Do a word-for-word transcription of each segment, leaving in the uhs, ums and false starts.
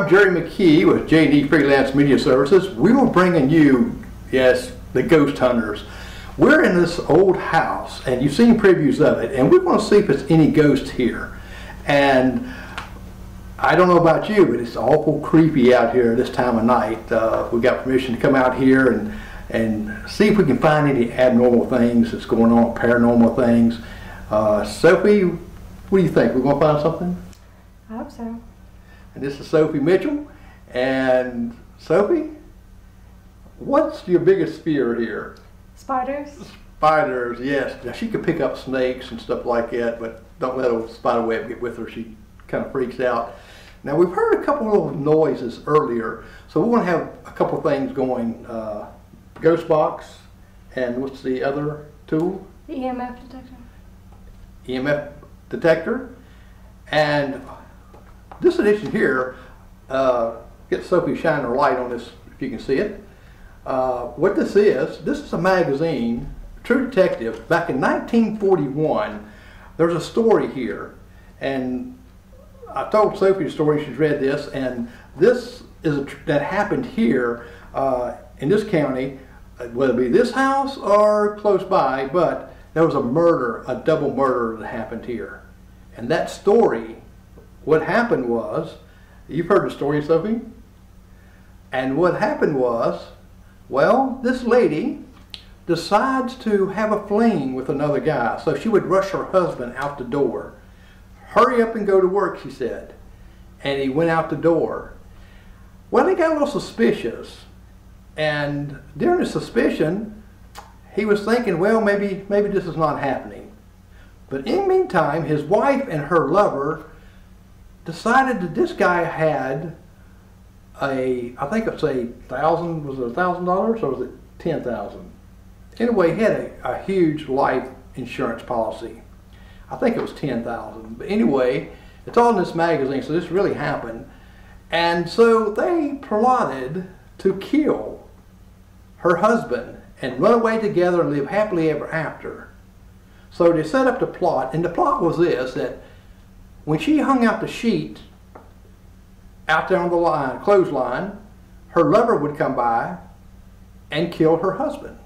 I'm Jerry McKee with J D Freelance Media Services. We were bringing you, yes, the Ghost Hunters. We're in this old house, and you've seen previews of it, and we want to see if it's any ghosts here. And I don't know about you, but it's awful creepy out here this time of night. Uh, we got permission to come out here and and see if we can find any abnormal things that's going on, paranormal things. Uh, Sophie, what do you think? We're going to find something? I hope so. And this is Sophy Mitchell. And Sophie, what's your biggest fear here? Spiders? Spiders, yes. Now she could pick up snakes and stuff like that, but don't let a spider web get with her. She kind of freaks out. Now we've heard a couple of noises earlier, so we want to have a couple of things going. Uh, ghost box, and what's the other tool? The E M F detector. E M F detector. And this edition here, uh, get Sophie shine her light on this if you can see it. Uh, what this is, this is a magazine, True Detective. Back in nineteen forty-one, there's a story here. And I told Sophie the story, she's read this, and this is a tr that happened here uh, in this county, whether it be this house or close by, but there was a murder, a double murder that happened here. And that story, what happened was, you've heard the story, Sophie? And what happened was, well, this lady decides to have a fling with another guy. So she would rush her husband out the door. Hurry up and go to work, she said. And he went out the door. Well, he got a little suspicious. And during the suspicion, he was thinking, well, maybe, maybe this is not happening. But in the meantime, his wife and her lover decided that this guy had a, I think it's a thousand, was it a thousand dollars or was it ten thousand? Anyway, he had a, a huge life insurance policy. I think it was ten thousand. But anyway, it's all in this magazine, so this really happened. And so they plotted to kill her husband and run away together and live happily ever after. So they set up the plot, and the plot was this, that when she hung out the sheet out there on the line, clothesline, her lover would come by and kill her husband.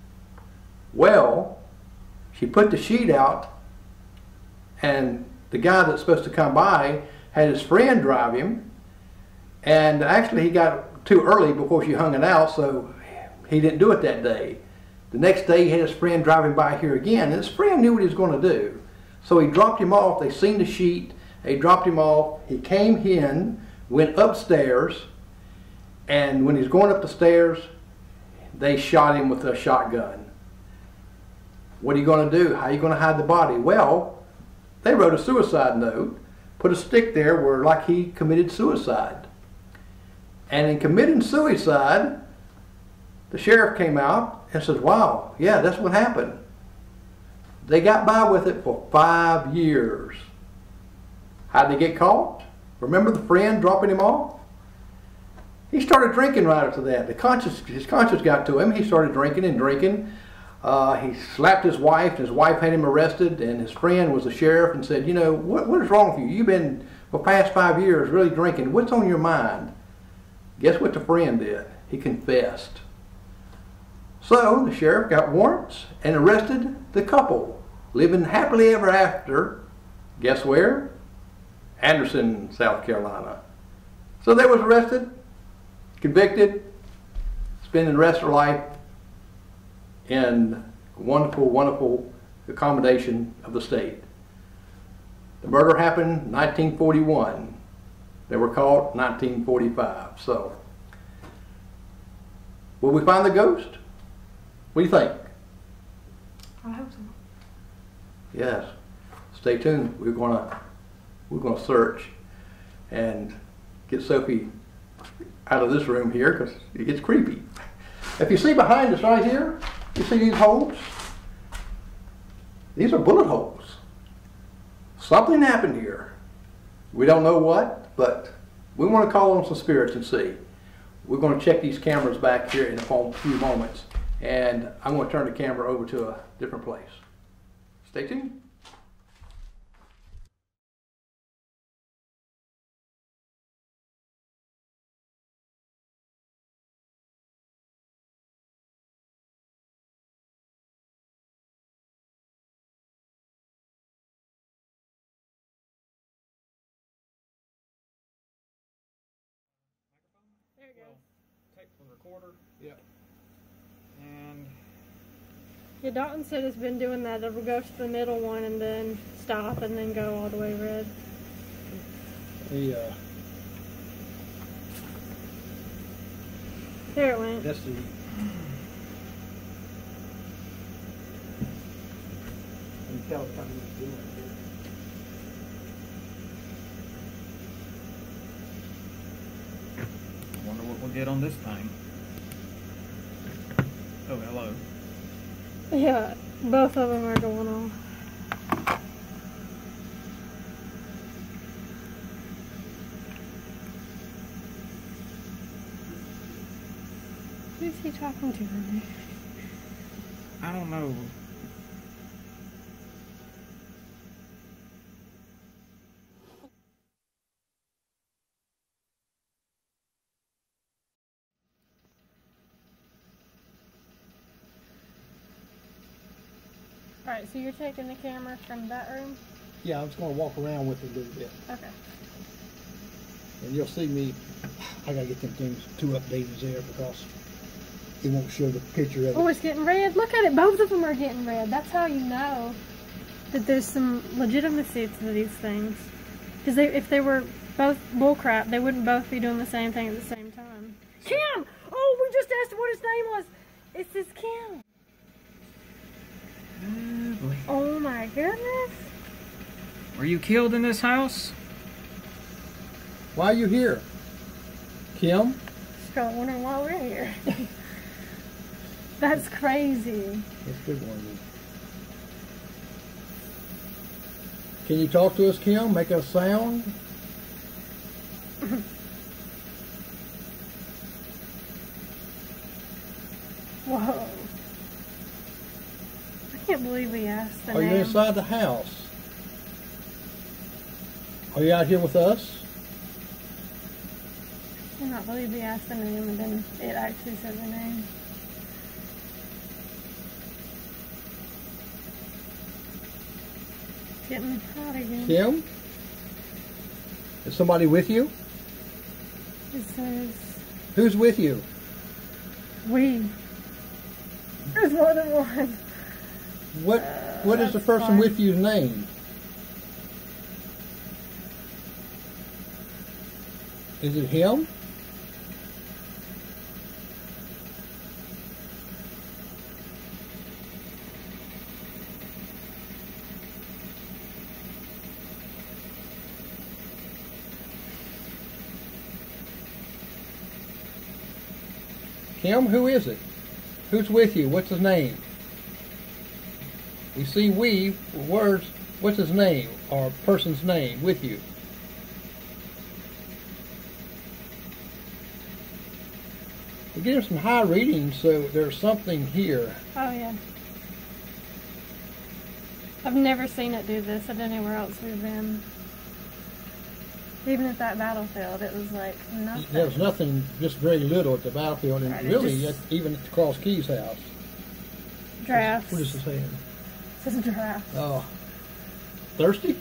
Well, she put the sheet out, and the guy that's supposed to come by had his friend drive him, and actually he got too early before she hung it out, so he didn't do it that day. The next day he had his friend driving by here again, and his friend knew what he was going to do. So he dropped him off. They seen the sheet. They dropped him off. He came in, went upstairs, and when he was going up the stairs, they shot him with a shotgun. What are you going to do? How are you going to hide the body? Well, they wrote a suicide note, put a stick there where like he committed suicide. And in committing suicide, the sheriff came out and said, wow, yeah, that's what happened. They got by with it for five years. How'd they get caught? Remember the friend dropping him off? He started drinking right after that. The conscience, his conscience got to him. He started drinking and drinking. Uh, he slapped his wife, and his wife had him arrested, and his friend was the sheriff and said, you know, what, what is wrong with you? You've been, for the past five years, really drinking. What's on your mind? Guess what the friend did? He confessed. So the sheriff got warrants and arrested the couple, living happily ever after. Guess where? Anderson, South Carolina. So they was arrested, convicted, spending the rest of their life in wonderful, wonderful accommodation of the state. The murder happened in nineteen forty-one. They were caught in nineteen forty-five. So, will we find the ghost? What do you think? I hope so. Yes. Stay tuned. We're gonna we're gonna search and get Sophie out of this room here because it gets creepy. If you see behind us right here, you see these holes? These are bullet holes. Something happened here. We don't know what, but we want to call on some spirits and see. We're going to check these cameras back here in a few moments, and I'm going to turn the camera over to a different place. Stay tuned. Well, tape the recorder. Yep. And Yeah, Dawton said it's been doing that. It'll go to the middle one and then stop and then go all the way red. The uh, There it went. that's the. You can tell it's coming to do it. wonder what we'll get on this thing. Oh, hello. Yeah, both of them are going on. Who's he talking to in there? I don't know. Alright, so you're taking the camera from that room? Yeah, I'm just going to walk around with it a little bit. Okay. And you'll see me, I gotta get them things too updated there because it won't show the picture of Oh, it. it's getting red. Look at it. Both of them are getting red. That's how you know that there's some legitimacy to these things. Because they, if they were both bullcrap, they wouldn't both be doing the same thing at the same time. Kim! Oh, we just asked what his name was. It says Kim. Oh, boy. Oh my goodness. Were you killed in this house? Why are you here? Kim? Just probably wondering why we're here. That's crazy. That's a good one. Can you talk to us, Kim? Make a sound? Whoa. I can't believe we asked the Are name. you inside the house? Are you out here with us? I cannot believe we asked the name and then it actually says the name. Getting hot again. Kim? Is somebody with you? It says Who's with you? we. There's more than one. What Uh, What is the that's person fine. with you's name? Is it him? Kim, who is it? Who's with you? What's his name? We see we, words, what's his name? Or person's name with you? We're getting some high readings, so there's something here. Oh yeah. I've never seen it do this at anywhere else we've been. Even at that battlefield, it was like nothing. There was nothing, just very little at the battlefield, and Right, it really, just- at, even at the Cross Keys house. Drafts. What is it saying? It says drafts. Oh, thirsty?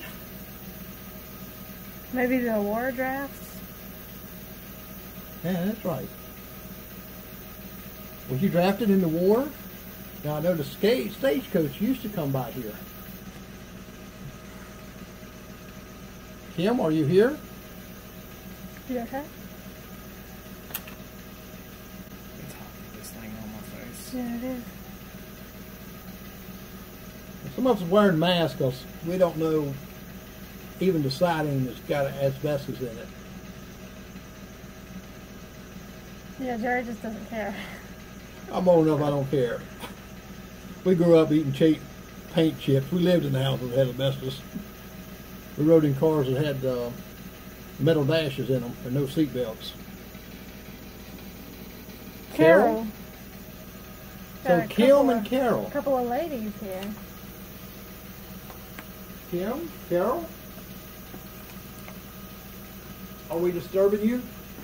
Maybe the war drafts. Yeah, that's right. Was you drafted in the war? Now I know the ska- stagecoach used to come by here. Kim, are you here? You okay? It's hot with this thing on my face. Yeah, it is. Some of us are wearing masks because we don't know even the siding that's got asbestos in it. Yeah, Jerry just doesn't care. I'm old enough, I don't care. We grew up eating cheap paint chips. We lived in the house that had asbestos. We rode in cars that had uh, metal dashes in them and no seat belts. Carol. So Got a Kim couple and of- Carol. A couple of ladies here. Kim? Carol? Are we disturbing you?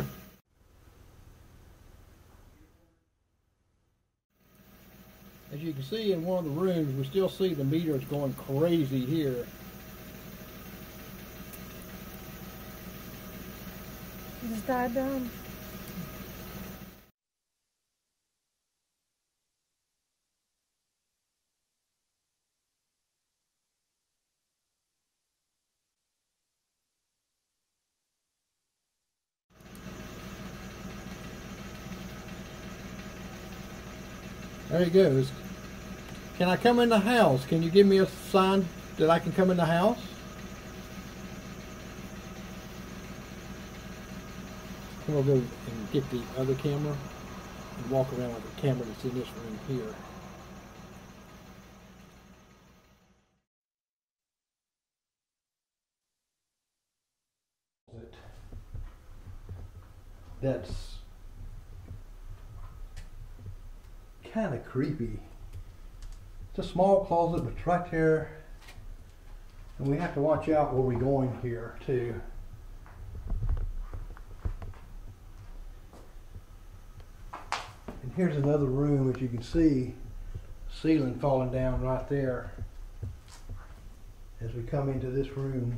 As you can see in one of the rooms, we still see the meters going crazy here. Just died down. There he goes. Can I come in the house? Can you give me a sign that I can come in the house? I'm gonna go and get the other camera and walk around with the camera that's in this room here. That's kind of creepy. It's a small closet, but it's right there. And we have to watch out where we're going here too. And here's another room, as you can see, ceiling falling down right there as we come into this room.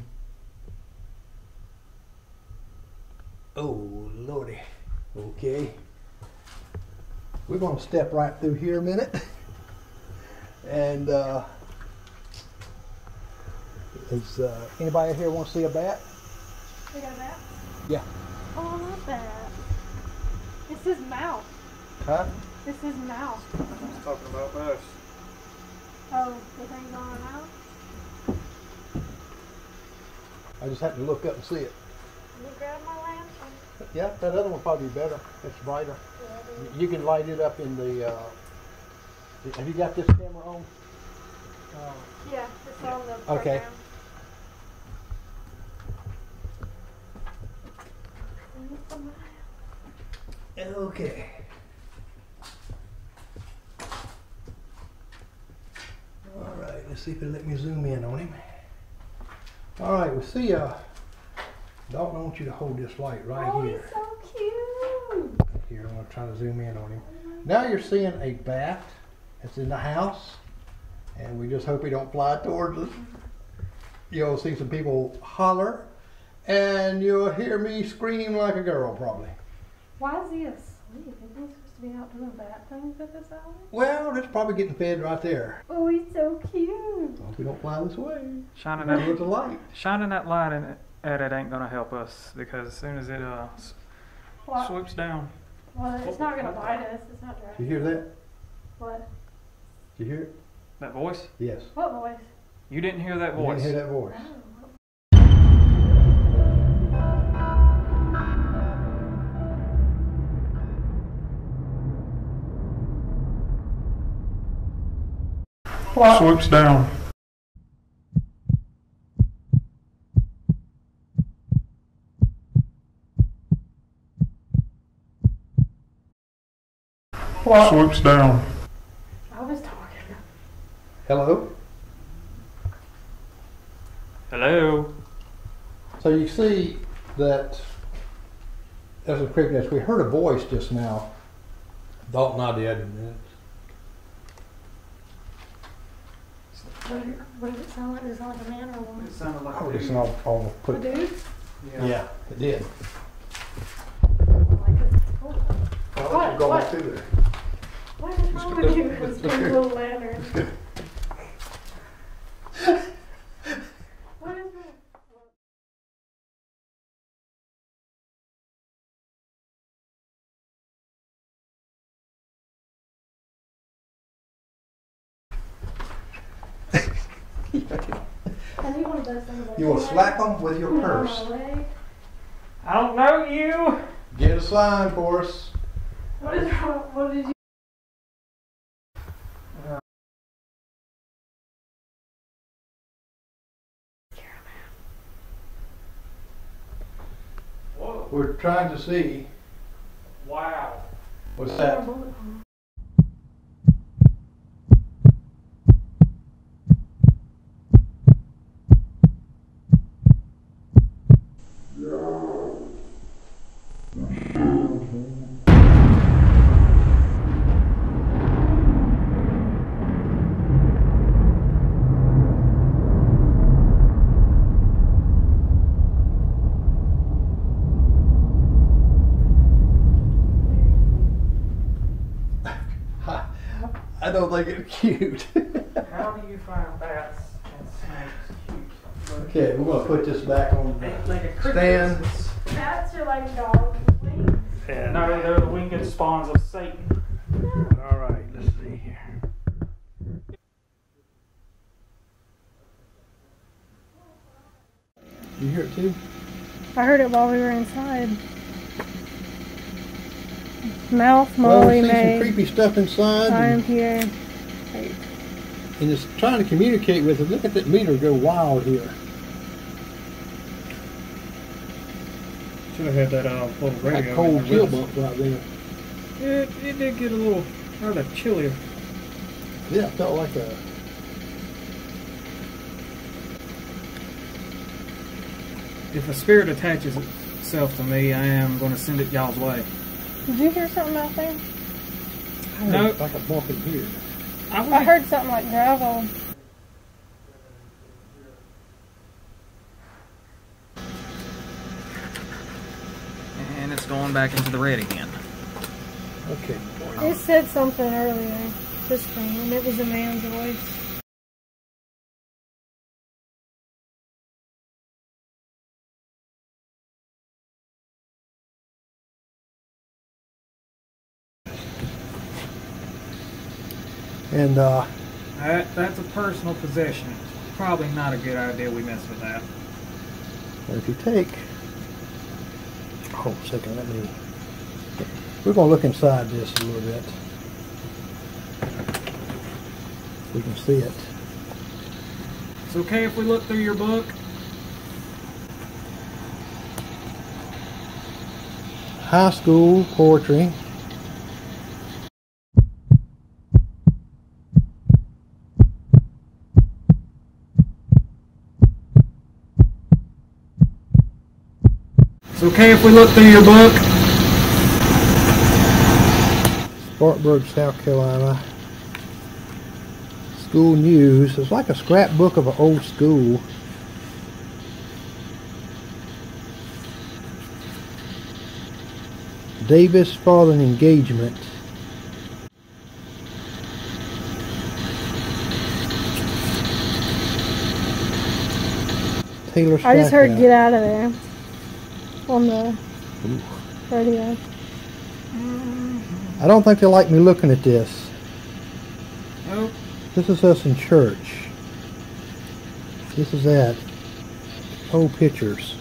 Oh lordy. Okay, we're going to step right through here a minute. And uh, is uh, anybody here want to see a bat? We got a bat? Yeah. Oh, I love that. It's his mouth. Huh? It's his mouth. I was talking about us. Oh, the thing's on our mouth? I just have to look up and see it. Let me grab my lantern. Yeah, that other one will probably be better. It's brighter. Yeah, You can light it up in the. Uh, have you got this camera on? Uh, yeah, it's on the okay. program. Okay. All right, let's see if it'll let me zoom in on him. All right, we see. Uh, Dawton, I want you to hold this light right oh, here. He's so cute. Here, I'm going to try to zoom in on him. Now you're seeing a bat that's in the house, and we just hope he don't fly towards us. You'll see some people holler, and you'll hear me scream like a girl, probably. Why is he asleep? Isn't he supposed to be out doing bad things at this hour? Well, it's probably getting fed right there. Oh, he's so cute. Hope we don't fly this way. Shining Towards that, the light. shining that light in it, at it ain't gonna help us because as soon as it uh, s- What? swoops down. Well, it's not going to bite us. It's not Did you driving. hear that? What? Did you hear it? That voice? Yes. What voice? You didn't hear that You voice. didn't hear that voice. What? Swoops down. What? Swoops down. I was talking. Hello? Hello. So you see that there's a creepiness. We heard a voice just now. Dawton and I did. And What, did- what did it sound like? Does it sound like a man or a woman? It sounded like I a would just dude. I'll, I'll put A it. dude? Yeah, it did. I like it. Cool. I'll What? let you go What? back through there. What is wrong with you? It's just a little lantern. What is that? I need one of those things. like You will that. slap them with your Put it on purse. my leg. I don't know you. Get a sign for us. What is wrong? What did you? Whoa. We're trying to see Wow. what's that. I don't think it's cute. How do you find bats and snakes cute? Okay, we're gonna put this back on the Like a stand. Bats are like dogs with wings. No, they're the winged spawns of Satan. All right, let's see. You hear it too? I heard it while we were inside. Mouth, Well, Molly, we see some May, creepy stuff inside. I And, am here. Wait. and it's trying to communicate with us. Look at that meter go wild here. Should have had that uh, little radio. That cold in there chill with us. bump right there. It, it did get a little rather chillier. Yeah, it felt like a... If a spirit attaches itself to me, I am going to send it y'all's way. Did you hear something out there? I heard No. like a bump in here. I, would I heard something like gravel. And it's going back into the red again. Okay. It said something earlier, this thing, and it was a man's voice. And uh, That, that's a personal possession. Probably not a good idea we mess with that. if you take... Hold a second, let me... We're going to look inside this a little bit. We can see it. It's okay if we look through your book? High school poetry. It's okay if we look through your book? Spartanburg, South Carolina. School news. It's like a scrapbook of an old school. Davis father engagement. Taylor I just heard Stackhouse. "Get out of there" on the radio. I don't think they like me looking at this. Nope. This is us in church. This is that. Old pictures.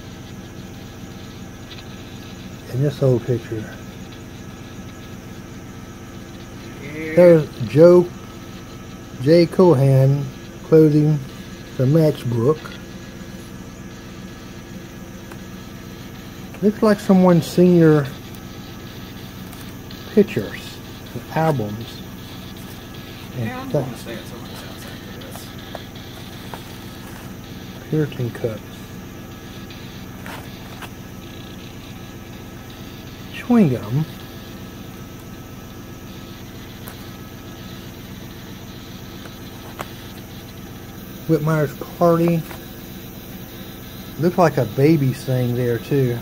And this old picture. Yeah. There's Joe J. Cohan clothing the matchbook. Looks like someone's senior pictures, albums. And Yeah, I'm stuff. going to stay at someone's house after this. Puritan cups. Chewing gum. Whitmire's party. Looks like a baby's thing there too.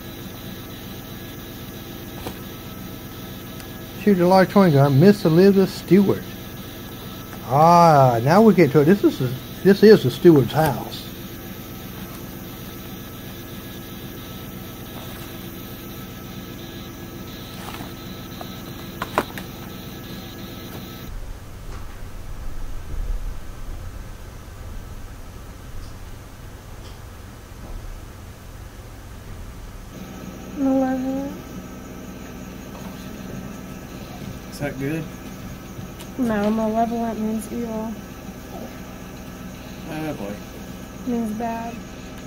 Shoot a large chewing gum. Miss Elizabeth Stewart. Ah, now we get to it. This is a, this is the Stewart's house. Malevolent. Is that good? No, malevolent means evil. Oh boy. Means bad.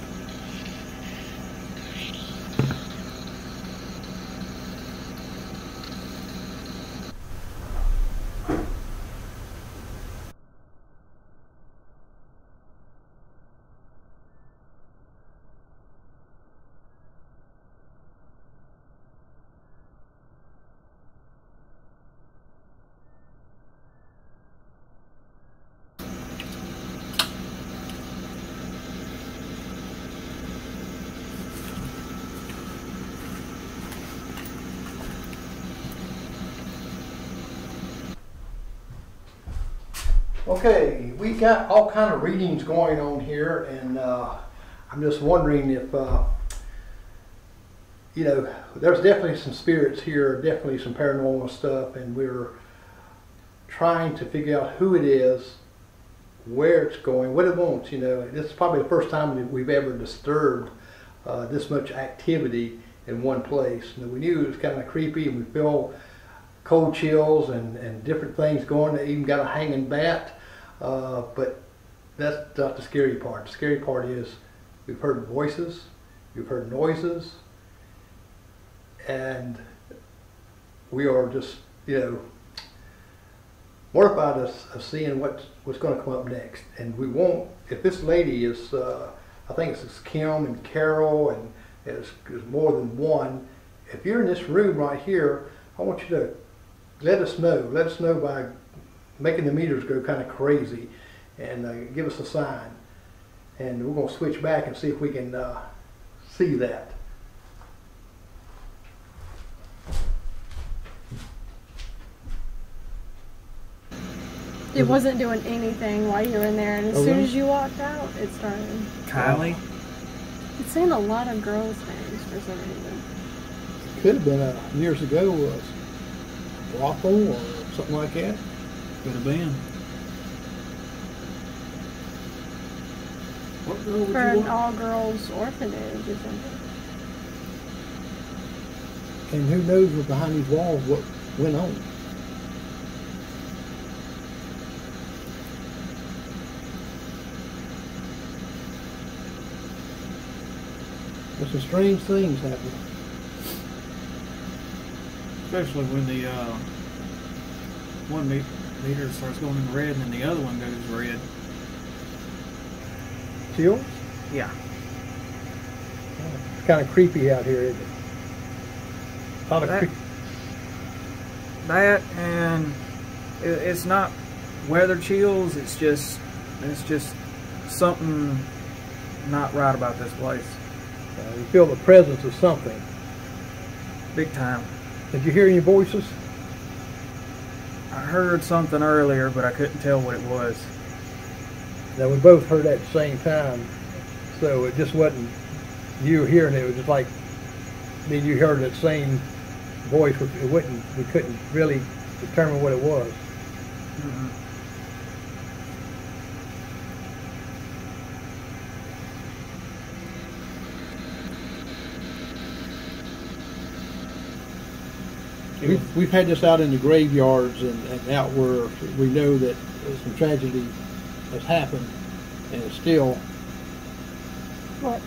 Okay, we got all kind of readings going on here, and uh, I'm just wondering if, uh, you know, there's definitely some spirits here, definitely some paranormal stuff, and we're trying to figure out who it is, where it's going, what it wants. You know, this is probably the first time that we've ever disturbed uh, this much activity in one place. You know, we knew it was kind of creepy, and we feel cold chills and, and different things going. They even got a hanging bat, uh, but that's not the scary part. The scary part is we've heard voices, we've heard noises, and we are just, you know, mortified of, of seeing what's, what's going to come up next. And we won't, if this lady is, uh, I think it's Kim and Carol, and there's, there's more than one. If you're in this room right here, I want you to let us know. Let us know by making the meters go kind of crazy, and uh, give us a sign. And we're going to switch back and see if we can uh, see that. It wasn't doing anything while you were in there, and as Oh, soon really? as you walked out, it started. Kylie? It's saying a lot of girls' names for some reason. It could have been uh, years ago, was brothel or something like that. Could have been. What girl would For you an want? all-girls orphanage or something. And who knows what behind these walls what went on. There's some strange things happening. Especially when the uh, one me- meter starts going in red and then the other one goes red. Chills? Yeah. It's kind of creepy out here, isn't it? A lot of That- creep. That and it, it's not weather chills. It's just it's just something not right about this place. Uh, you feel the presence of something. Big time. Did you hear any voices? I heard something earlier, but I couldn't tell what it was. Now, we both heard at the same time, so it just wasn't you hearing it. It was just like me and you heard that same voice. It wouldn't. We couldn't really determine what it was. Mm-mm. We've, we've had this out in the graveyards and, and out where we know that some tragedy has happened, and it's still. What?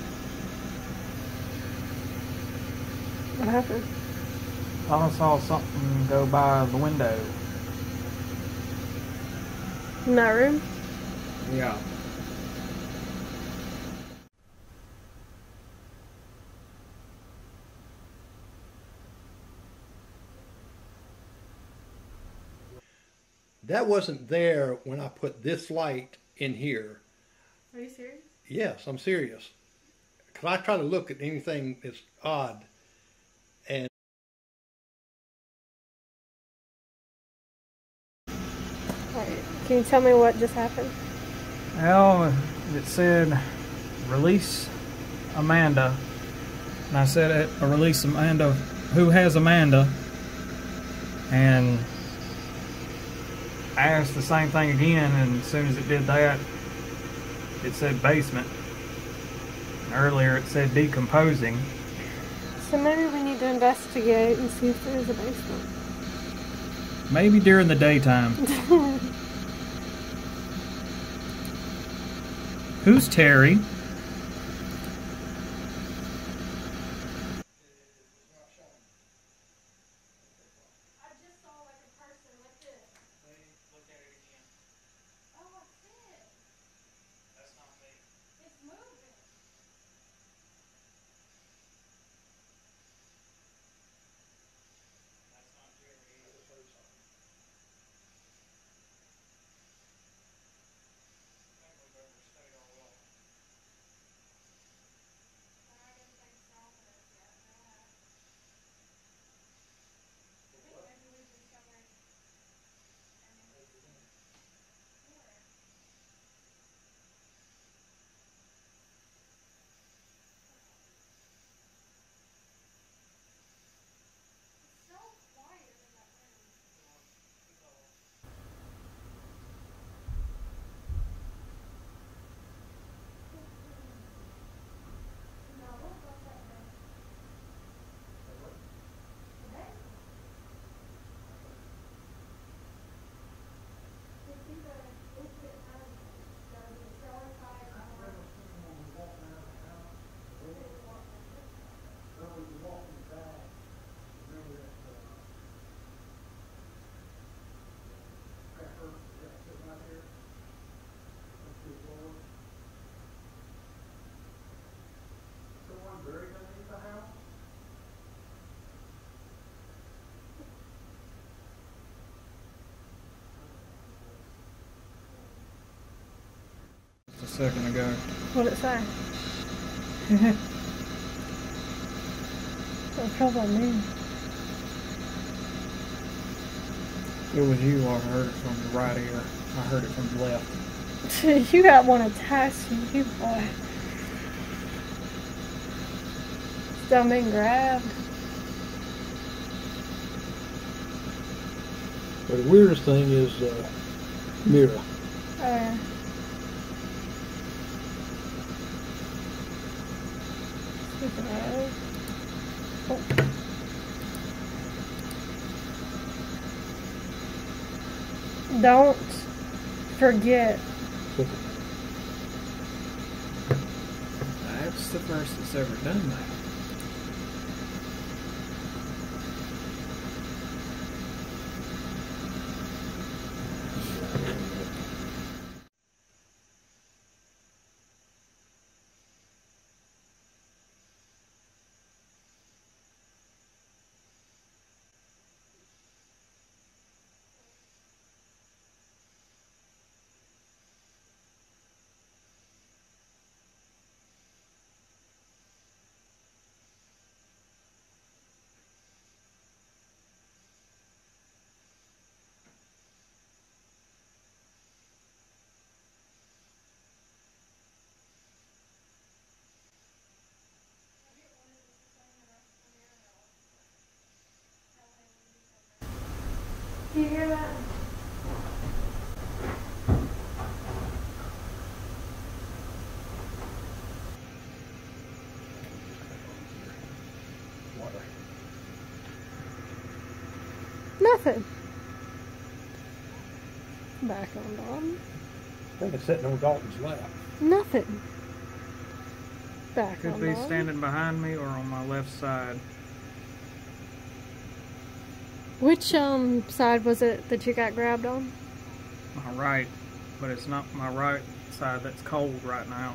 What happened? I saw something go by the window. In that room? Yeah. That wasn't there when I put this light in here. Are you serious? Yes, I'm serious. Because I try to look at anything that's odd. And Wait, can you tell me what just happened? Well, it said release Amanda. And I said it, uh, release Amanda. Who has Amanda? And I asked the same thing again, and as soon as it did that, it said basement. Earlier it said decomposing. So maybe we need to investigate and see if there is a basement. Maybe during the daytime. Who's Terry? second ago. What'd it say? That's probably me. It was you. I heard it from the right ear. I heard it from the left. You got one attached to you, boy. Still being grabbed. But the weirdest thing is uh, Mira. Oh, yeah. Speaking of. Oh. Don't forget. That's the first that's ever done that. Do you hear that? Water. Nothing. Back on Dawton. I think it's sitting on Dalton's lap. Nothing. Back Could on be Dawton. standing behind me or on my left side. Which um side was it that you got grabbed on? My right, but it's not my right side that's cold right now.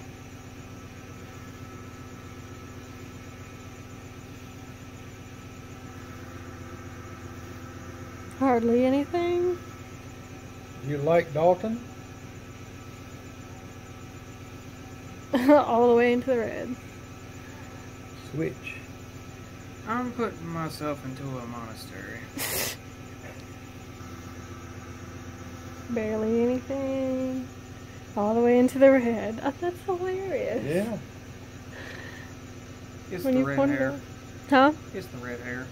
Hardly anything. You like Dalton? All the way into the red. Switch. I'm putting myself into a monastery. Barely anything. All the way into the red. Oh, that's hilarious. Yeah. It's When the you red pointed hair. it- Huh? It's the red hair.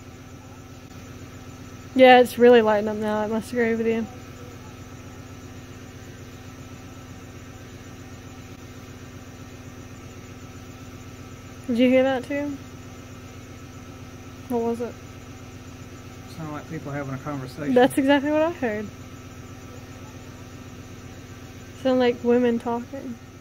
Yeah, it's really lighting up now. I must agree with you. Did you hear that too? What was it? Sound like people having a conversation. That's exactly what I heard. Sound like women talking.